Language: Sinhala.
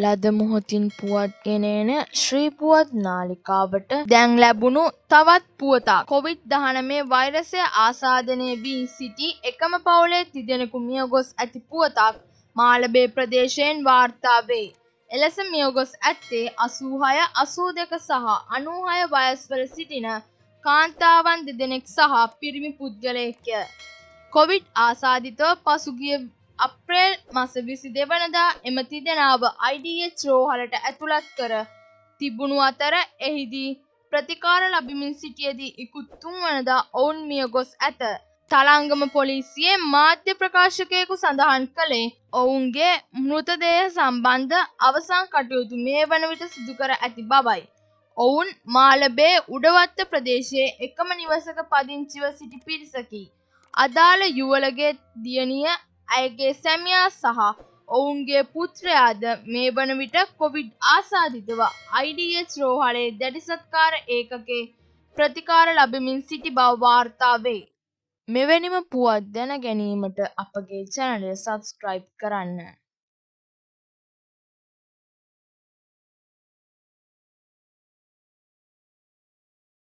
ලද මොහොතින් පුවත් ගෙනෙන ශ්‍රී පුවත් නාලිකාවට දැන් ලැබුණු තවත් පුවතක්. COVID-19 වෛරසය ආසාදනය වී සිටි එකම පවුලේ තිදෙනෙකු මියගොස් ඇති පුවතක් මාලඹේ ප්‍රදේශයෙන් වාර්තා වේ. එලෙස මියගොස් ඇත්තේ 86, 82 සහ 96 වයස්වල සිටින කාන්තාවන් දෙදෙනෙක් සහ පිරිමි පුද්ගලයෙක්ය. කොවිඩ් ආසාදිතව පසුගිය අප්‍රේල් මාස 22 වනදා එම තිදෙනාව IDH රෝහලට ඇතුළත් කර තිබුණු අතර එහිදී ප්‍රතිකාර ලබමින් සිටියදී ඉකුත් 3 වනදා ඔවුන් මියගොස් ඇත. තලංගම පොලිසියේ මාධ්‍ය ප්‍රකාශකයෙකු සඳහන් කළේ ඔවුන්ගේ මෘතදේහ සම්බන්ධ අවසන් කටයුතු මේ වන විට සිදු කර ඇති බවයි. ඔවුන් මාලඹේ උඩවත්ත ප්‍රදේශයේ එකම නිවසක පදිංචිව සිටි පිරිසකි. අදාළ යුවළගේ දියණිය, ඇයගේ සැමියා සහ ඔවුන්ගේ පුත්‍රයාද මේ වන විට කොවිඩ් ආසාදිතව IDH රෝහලේ දැඩි සත්කාර ඒකකයේ ප්‍රතිකාර ලබමින් සිටි බව වාර්තා වේ. මෙවැනිම පුවත් දැන ගැනීමට අපගේ channel එක subscribe කරන්න.